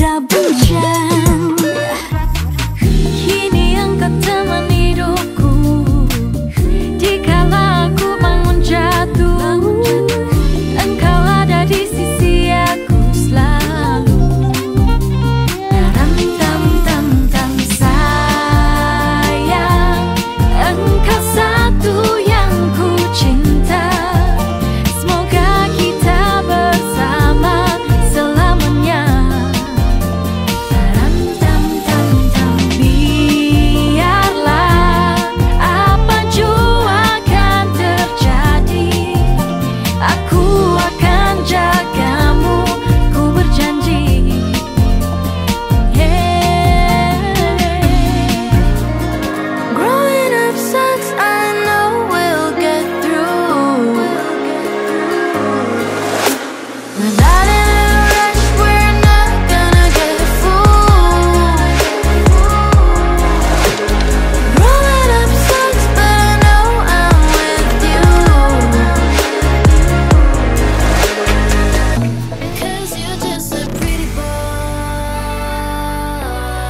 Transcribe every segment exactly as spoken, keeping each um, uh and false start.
pada bujang. Kini engkau teman hidupku, dikala aku bangun jatuh, engkau ada di sisi aku selalu. Tam tam tam tam sayang, engkau satu yang ku cinta. Semoga kita bersama selamanya. Tam tam tam tam biarlah apa jua akan terjadi, aku akan jagamu, ku berjanji. Growing up sucks, I know we'll get through. We're not in a rush, we're not gonna get fooled. Growing up sucks, but I know I'm with you. Cause you're just a pretty boy.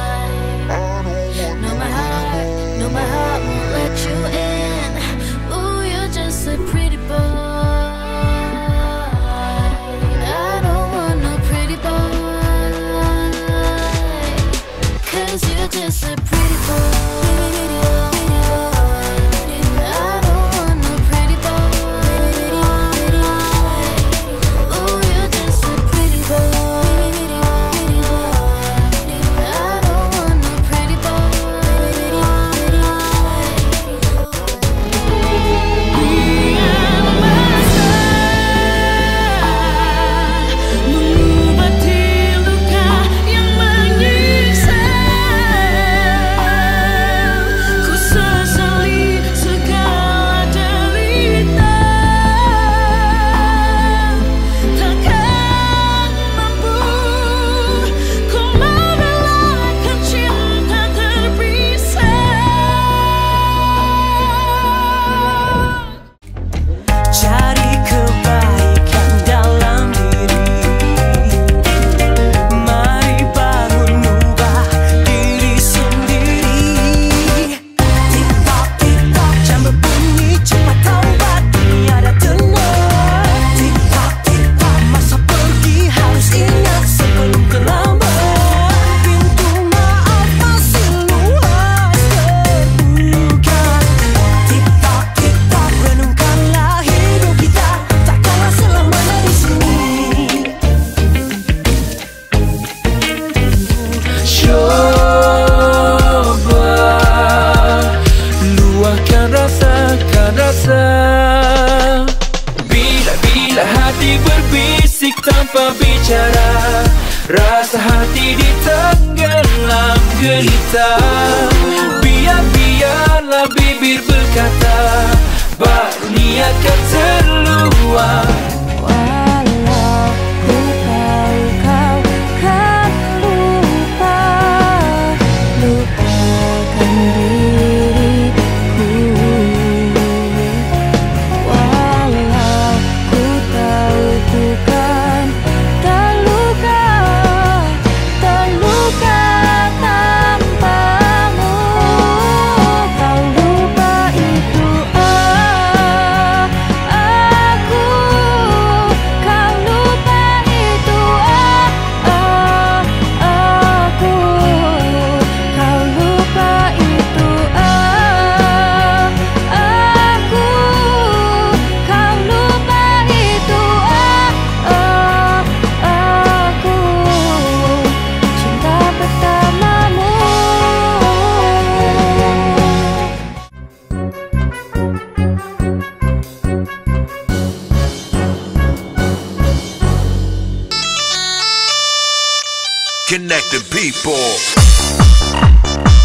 No, my heart, no, my heart won't let you in. Ooh, you're just a pretty boy. I don't want no pretty boy. Cause you're just a pretty boy. I don't want no pretty boy. Ooh, you're just a pretty boy. I don't want no pretty boy. Mengobati luka yang menyiksa, ku sesali segala derita. Takkan mampu ku merelakan cinta terpisah. Cari kebaikan dalam diri, mari bangun ubah diri sendiri. Tik-tok, tik-tok, jam berbunyi, cepat taubat, tiada tenang. Tik-tok, tik-tok, masa pergi, harus ingat sebelum terlambat. Pintu maaf masih luas terbuka. Tik-tok, tik-tok, renungkanlah hidup kita, takkanlah selamanya di sini. Coba luahkan rasakan rasa. Bila-bila hati berbisik tanpa bicara, rasa hati ditenggelam gelita. Biar-biarlah bibir berkata, baru niatkan terluar. Walau ku tahu kau kan lupa, lupakan diriku. Walau ku tahu ku kan terluka, terluka tanpamu. Kau lupa itu aku, kau lupa itu aku, kau lupa itu aku, kau lupa itu aku, cinta pertamamu. Connecting people.